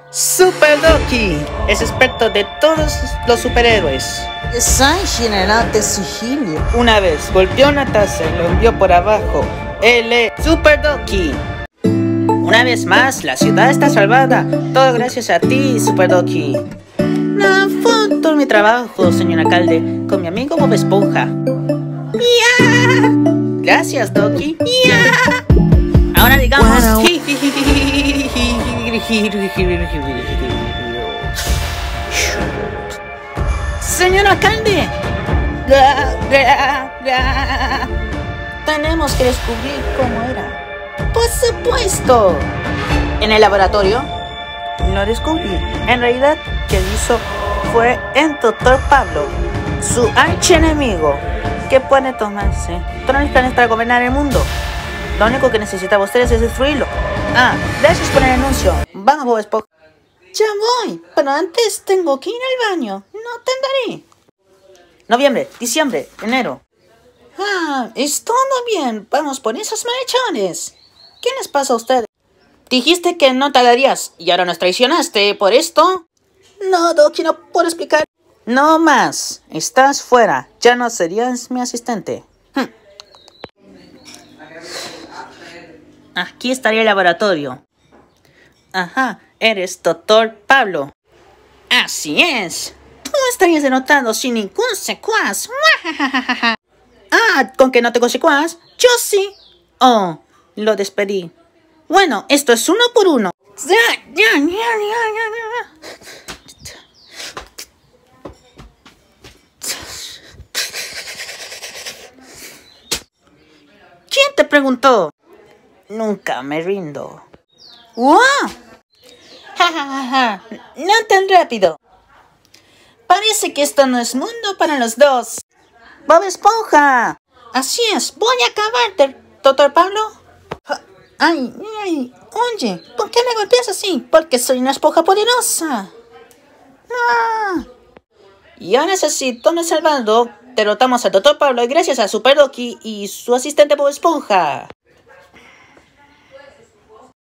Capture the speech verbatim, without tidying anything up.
Super Doki es experto de todos los superhéroes. Soy general de sigilio. Una vez golpeó una taza y lo envió por abajo. Él es Super Doki. Una vez más, la ciudad está salvada. Todo gracias a ti, Super Doki. No, fue todo mi trabajo, señor alcalde, con mi amigo Bob Esponja. ¡Ya! Gracias, Doki. ¡Ya! Ahora digamos... Bueno. Señor alcalde. Tenemos que descubrir cómo era. Por supuesto. En el laboratorio lo descubrí. En realidad, quien hizo fue el doctor Pablo, su archienemigo, que puede tomarse todos los planes para gobernar el mundo. Lo único que necesitaba ustedes es destruirlo. Ah, gracias por el anuncio. Vamos, Bob Esponja. Ya voy, pero antes tengo que ir al baño. No tardaré. Noviembre, diciembre, enero. Ah, es todo bien. Vamos por esos malhechones. ¿Qué les pasa a ustedes? Dijiste que no tardarías y ahora nos traicionaste por esto. No, Doki, no puedo explicar. No más. Estás fuera. Ya no serías mi asistente. Hm. Aquí estaría el laboratorio. Ajá, eres doctor Pablo. Así es. Tú estarías denotado sin ningún secuaz. Ah, ¿con que no tengo secuaz? Yo sí. Oh, lo despedí. Bueno, esto es uno por uno. ¿Quién te preguntó? Nunca me rindo. ¡Wow! Ja, ja, ja, ja. No tan rápido. Parece que esto no es mundo para los dos. ¡Bob Esponja! Así es, voy a acabarte, doctor Pablo. Ay, ay, oye, ¿por qué me golpeas así? Porque soy una esponja poderosa. Ah. Y ahora es así, todo salvado, derrotamos al doctor Pablo y gracias a Super Doki y su asistente Bob Esponja.